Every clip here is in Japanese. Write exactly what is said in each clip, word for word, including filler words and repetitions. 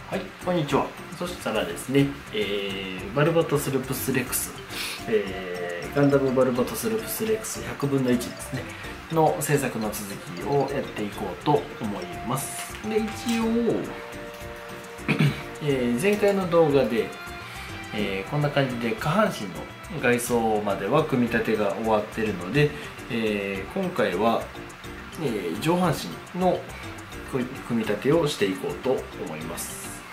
はい、こんにちは。そしたらですね、えー、バルバトスルプスレックス、えー、ガンダムバルバトスルプスレックスひゃくぶんのいちですね、の制作の続きをやっていこうと思います。で、一応、えー、前回の動画で、えー、こんな感じで下半身の外装までは組み立てが終わってるので、えー、今回は、えー、上半身の組み立てをしていこうと思います。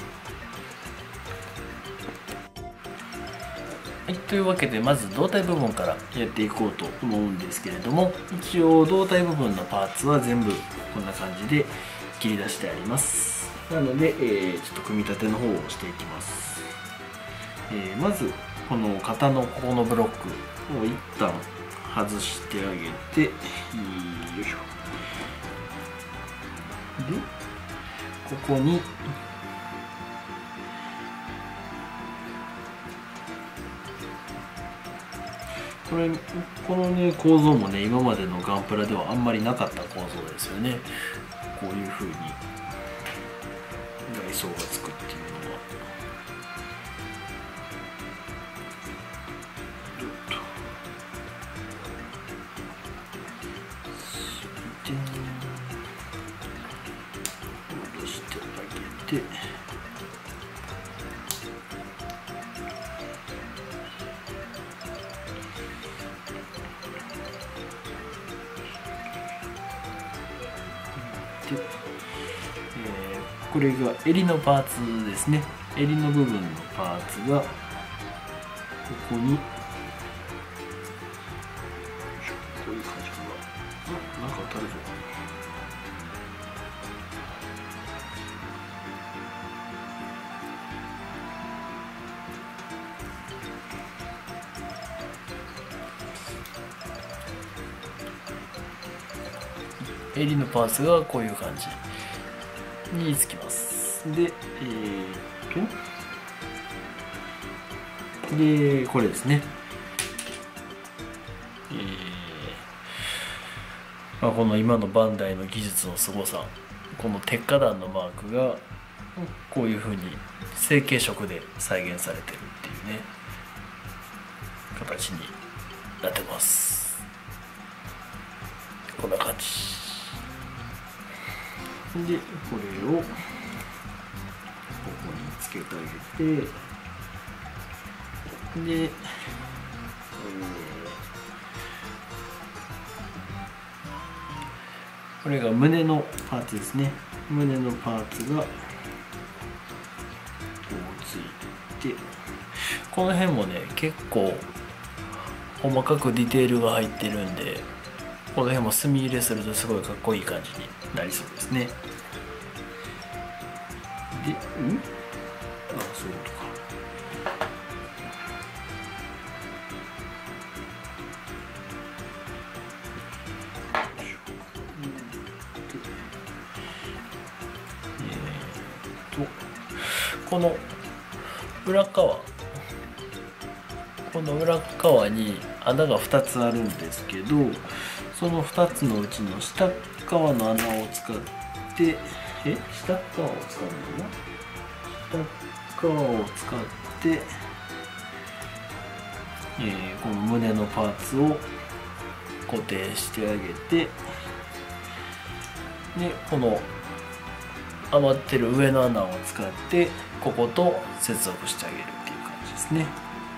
はい、というわけでまず胴体部分からやっていこうと思うんですけれども、一応胴体部分のパーツは全部こんな感じで切り出してあります。なので、えー、ちょっと組み立ての方をしていきます。えー、まずこの型のここのブロックを一旦外してあげて、よいしょ。でここにこれこのね構造もね、今までのガンプラではあんまりなかった構造ですよね。こういう風に外装がつくっていうのは。で戻してあげて、で、えー、これが襟のパーツですね。襟の部分のパーツがここにこういう感じかな。あ、なんか当たるぞ。襟のパーツがこういう感じにつきます。で、えー、っとでこれですね、えーまあ、この今のバンダイの技術のすごさ、この鉄火弾のマークがこういう風に成型色で再現されてるっていうね形になってます。こんな感じで、これをここにつけてあげて、で、えー、これが胸のパーツですね。胸のパーツがこうついて、この辺もね結構細かくディテールが入ってるんで、この辺も墨入れするとすごいかっこいい感じになりそうですね。で、ん？あ、そういうことか。えー、とこの裏側この裏側に穴がふたつあるんですけど、そのふたつのうちの下側の穴を使ってえ下側を使うんだな下側を使って、えー、この胸のパーツを固定してあげて、でこの余ってる上の穴を使ってここと接続してあげるっていう感じですね。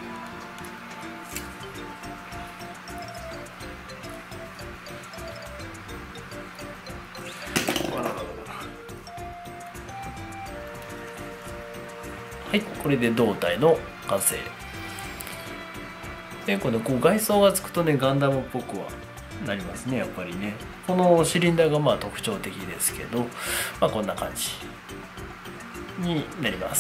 はい、これで胴体の完成で、このこう外装がつくとねガンダムっぽくはなりますね。やっぱりね、このシリンダーがまあ特徴的ですけど、まあ、こんな感じになります。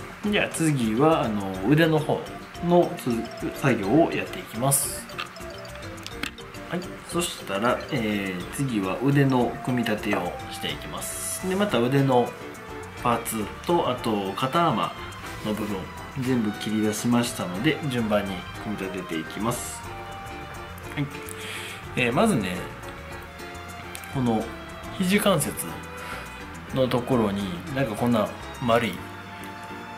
じゃあ次はあの腕の方の作業をやっていきます。はい、そしたら、えー、次は腕の組み立てをしていきます。でまた腕のパーツとあと肩アーマーの部分全部切り出しましたので、順番に組み立てていきます。はい、えー、まずねこの肘関節のところになんかこんな丸い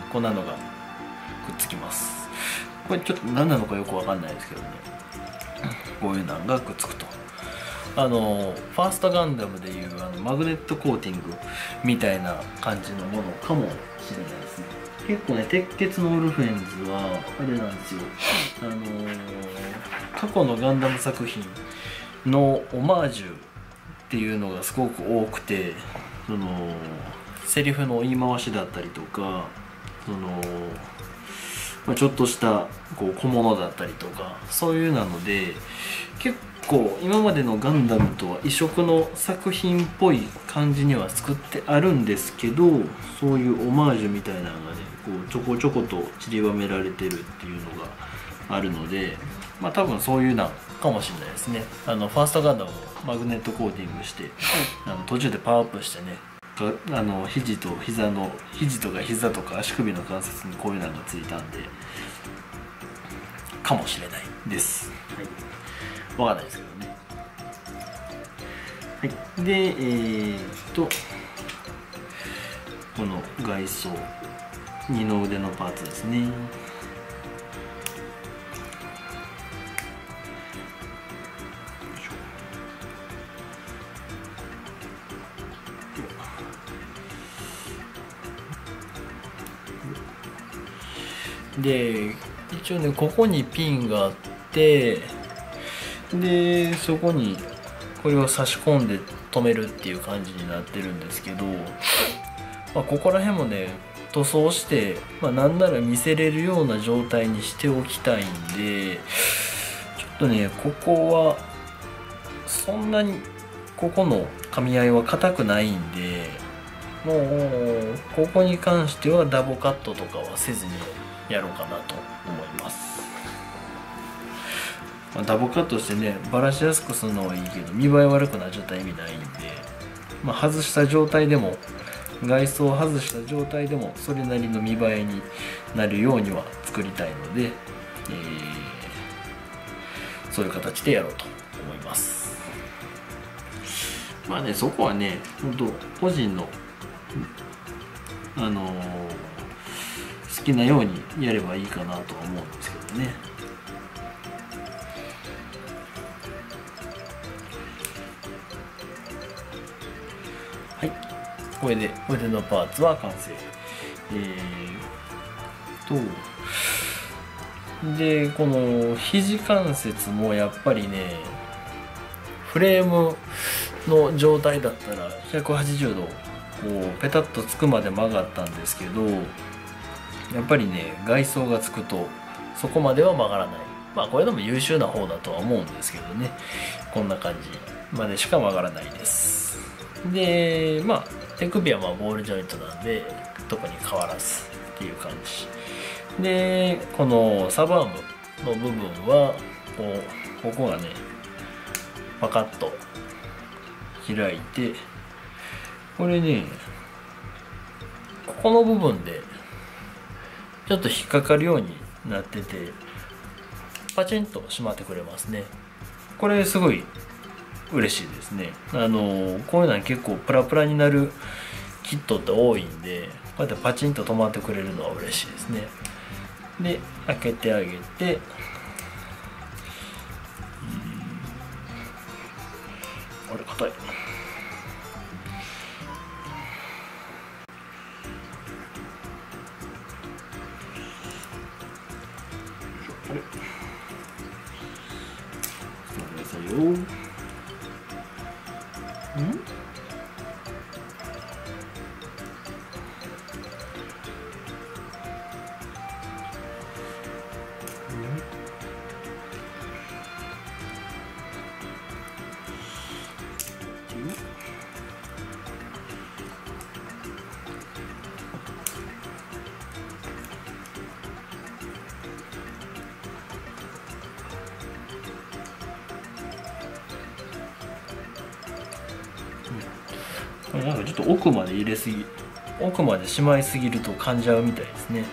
こんなのがくっつきます。これちょっと何なのかよくわかんないですけどね、こういうのがくっつくと、あのファーストガンダムでいうあのマグネットコーティングみたいな感じのものかもしれないですね。結構ね、鉄血のオルフェンズはあれなんですよ、あのー、過去のガンダム作品のオマージュっていうのがすごく多くて、そのセリフの言い回しだったりとか、その、まあ、ちょっとしたこう小物だったりとか、そういうなので結構今までのガンダムとは異色の作品っぽい感じには作ってあるんですけど、そういうオマージュみたいなのがね、こうちょこちょこと散りばめられてるっていうのがあるので、まあ多分そういうなんかもしれないですね。あのファーストガンダムをマグネットコーティングして、あの途中でパワーアップしてね、あの肘と膝の肘とか膝とか足首の関節にこういうのがついたんでかもしれないです。はい、わかんないですけどね。はい、でえー、っとこの外装二の腕のパーツですね。で一応ね、ここにピンがあって、でそこにこれを差し込んで止めるっていう感じになってるんですけど、まあ、ここら辺もね塗装して、まあ、なんなら見せれるような状態にしておきたいんで、ちょっとねここはそんなにここの噛み合いは硬くないんで、もうここに関してはダボカットとかはせずにやろうかなと思います。まあ、ダボカットしてねバラしやすくするのはいいけど見栄え悪くなっちゃったら意味ないんで、まあ、外した状態でも外装を外した状態でもそれなりの見栄えになるようには作りたいので、えー、そういう形でやろうと思います。まあね、そこはね本当個人のあのー好きなようにやればいいかなとは思うんですけどね。はい、これで腕のパーツは完成。えー、とでこの肘関節もやっぱりねフレームの状態だったらひゃくはちじゅうどこうペタッとつくまで曲がったんですけど、やっぱりね外装がつくとそこまでは曲がらない。まあこれでも優秀な方だとは思うんですけどね、こんな感じまでしか曲がらないです。でまあ手首はまあボールジョイントなんで特に変わらずっていう感じで、このサブアームの部分はこうここがねパカッと開いて、これねここの部分でちょっと引っかかるようになっててパチンと閉まってくれますね。これすごい嬉しいですね。あのこういうのは結構プラプラになるキットって多いんで、こうやってパチンと止まってくれるのは嬉しいですね。で開けてあげて、あれ硬い。あれ待ってくださいよ。んこれなんかちょっと奥まで入れすぎ、奥までしまいすぎると噛んじゃうみたいですね。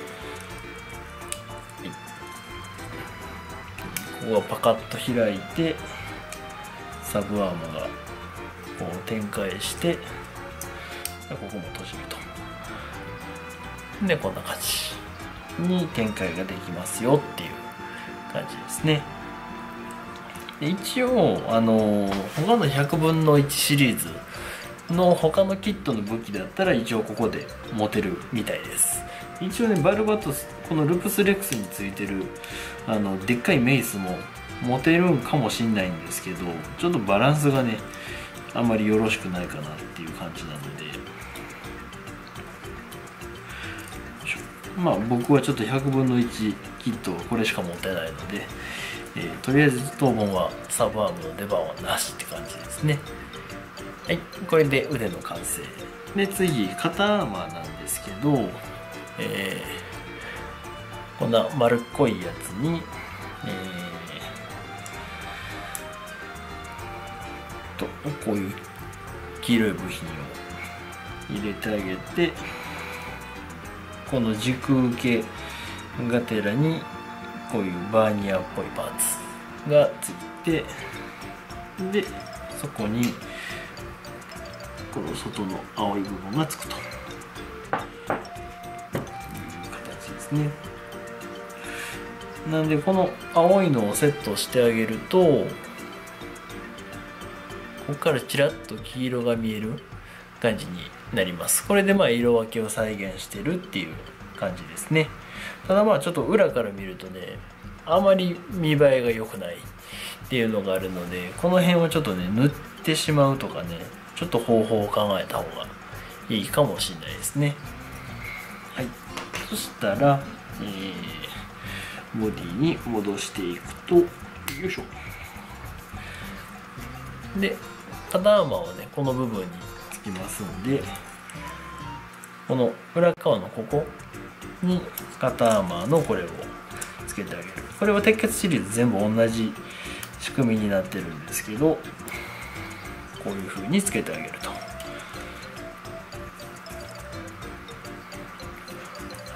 ここがパカッと開いてサブアームがこう展開して、ここも閉じると。 でこんな感じに展開ができますよっていう感じですね。で一応あの他のひゃくぶんのいちシリーズの他のキットの武器だったら一応ここで持てるみたいです。一応ねバルバトスこのルプスレックスについてるあのでっかいメイスも持てるんかもしんないんですけど、ちょっとバランスがねあんまりよろしくないかなっていう感じなので、まあ僕はちょっとひゃくぶんのいちキットはこれしか持ってないので、えー、とりあえず当分はサブアームの出番はなしって感じですね。はい、これで腕の完成で、次肩アーマーなんですけど、えー、こんな丸っこいやつに、えー、とこういう黄色い部品を入れてあげて、この軸受けがてらにこういうバーニアっぽいパーツがついて、でそこにこの外の青い部分がつくという形ですね。なんでこの青いのをセットしてあげると、ここからちらっと黄色が見える感じになります。これでまあ色分けを再現してるっていう感じですね。ただまあちょっと裏から見るとね、あまり見栄えが良くないっていうのがあるので、この辺をちょっとね塗ってしまうとかね、ちょっと方法を考えた方がいいかもしれないですね。はい、そしたら、えー、ボディに戻していくと、よいしょ。で肩アーマーはねこの部分につきますんで、この裏側のここに肩アーマーのこれをつけてあげる。これは鉄血シリーズ全部同じ仕組みになってるんですけど、こういう風につけてあげると。はい、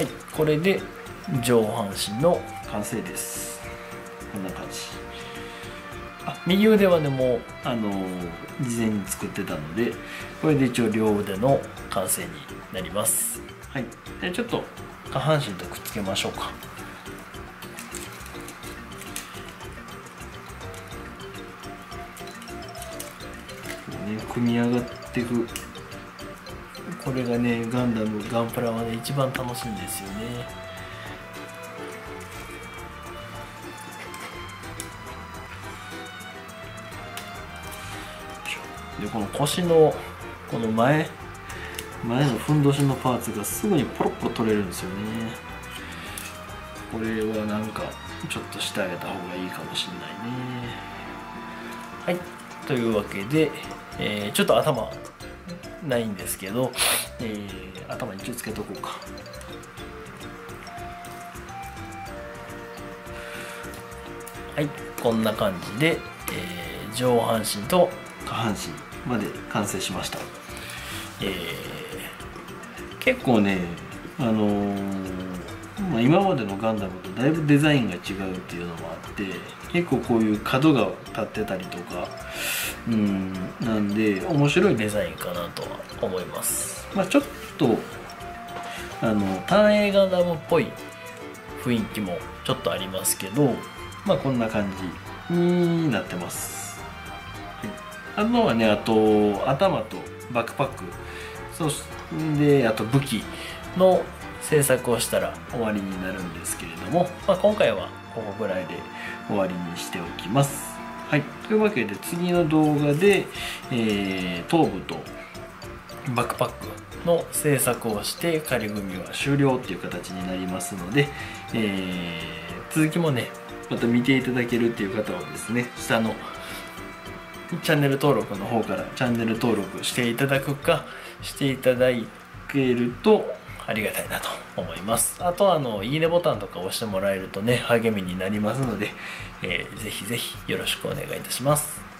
これで上半身の完成です。こんな感じ。あ、右腕はねもうあのー、事前に作ってたので、これで一応両腕の完成になります。はい、でちょっと下半身とくっつけましょうか。組み上がっていく、これがねガンダムガンプラはね一番楽しいんですよね。でこの腰のこの前前のふんどしのパーツがすぐにポロッポロ取れるんですよね。これはなんかちょっとしてあげた方がいいかもしれないね。はい、というわけで、えー、ちょっと頭ないんですけど、えー、頭に一応つけとこうか。はい、こんな感じで、えー、上半身と下半身まで完成しました。えー、結構ね、あのーまあ、今までのガンダムとだいぶデザインが違うっていうのもあって、結構こういう角が立ってたりとか、うん、なんで面白いデザインかなとは思います。まあ、ちょっとあの単影ガンダムっぽい雰囲気もちょっとありますけど、まあこんな感じになってます。はい、あとはね、あと頭とバックパック、そしてあと武器の制作をしたら終わりになるんですけれども、まあ、今回はここぐらいで終わりにしておきます。はい、というわけで次の動画で、えー、頭部とバックパックの制作をして仮組みは終了っていう形になりますので、えー、続きもねまた見ていただけるっていう方はですね、下のチャンネル登録の方からチャンネル登録していただくかしていただけるとありがたいなと思います。あとはあのいいねボタンとか押してもらえるとね励みになりますので、えー、ぜひぜひよろしくお願いいたします。